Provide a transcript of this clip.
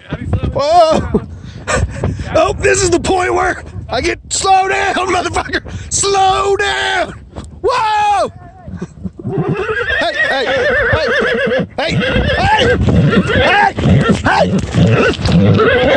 Whoa! Oh, this is the point where I get slow down, motherfucker! Slow down! Whoa! Hey, hey, hey, hey, hey, hey, hey!